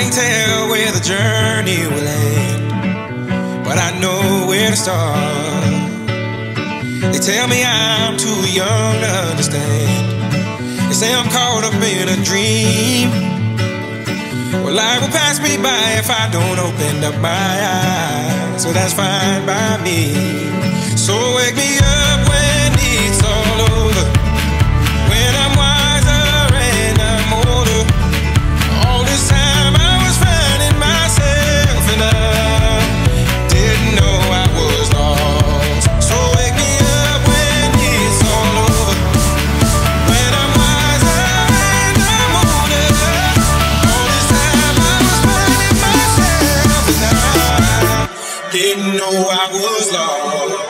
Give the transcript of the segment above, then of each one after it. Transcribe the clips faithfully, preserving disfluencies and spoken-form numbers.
can't tell where the journey will end, but I know where to start. They tell me I'm too young to understand. They say I'm caught up in a dream. Well, life will pass me by if I don't open up my eyes, so that's fine by me. So wake me up when it's all over, when I'm wiser and I'm older. All this time I was finding myself and I didn't know I was lost. So wake me up when it's all over, when I'm wiser and I'm older. All this time I was finding myself and I didn't know I was lost.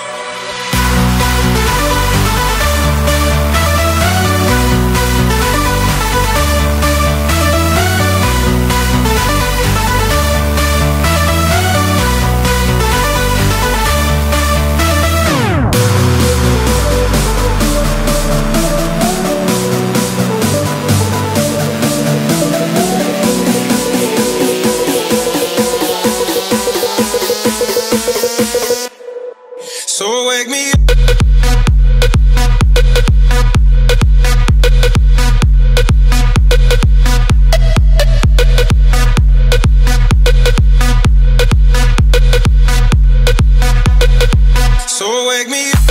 So wake me up. So wake me up.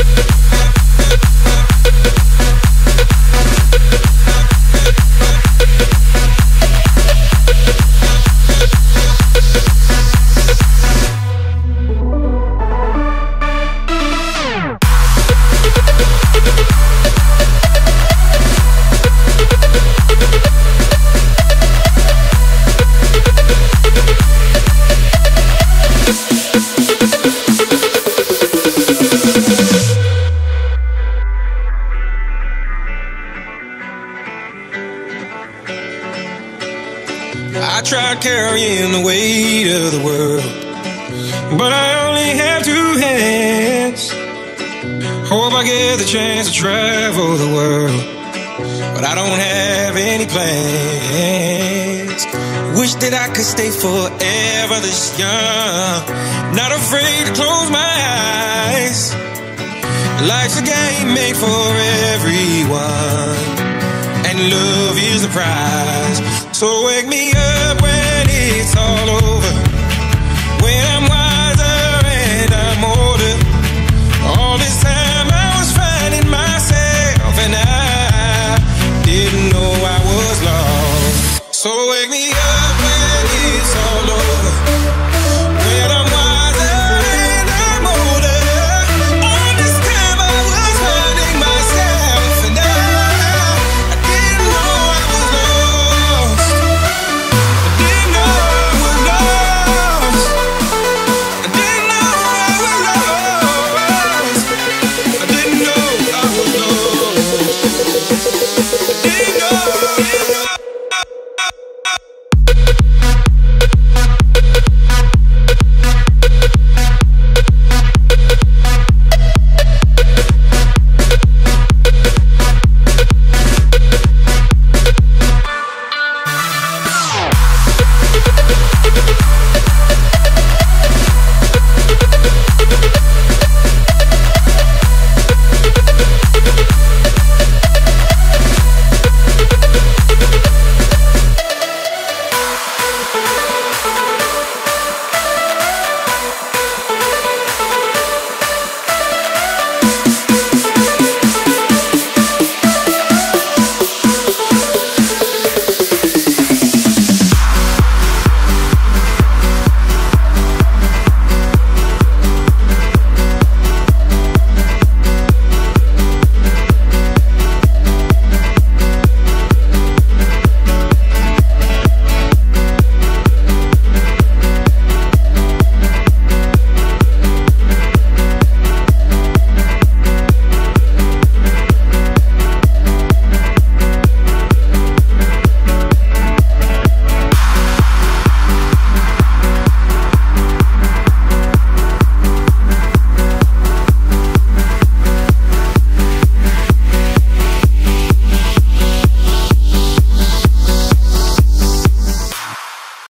I tried carrying the weight of the world, but I only have two hands. Hope I get the chance to travel the world, but I don't have any plans. Wish that I could stay forever this young, not afraid to close my eyes. Life's a game made for everyone, and love is the prize. So wake me up when it's all over, when I'm wiser and I'm older. All this time I was finding myself and I didn't know I was lost. So wake me up when it's all over,